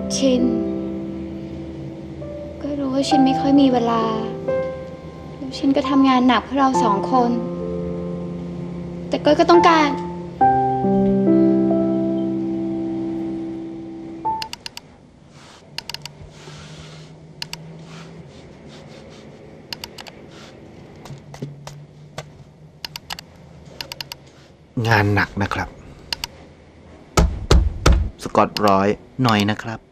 ชินก็รู้ว่าชินไม่ค่อยมีเวลาแล้วชินก็ทำงานหนักเพื่อเราสองคน แต่ก้อยก็ต้องการงานหนักนะครับสกอตร้อยหน่อยนะครับ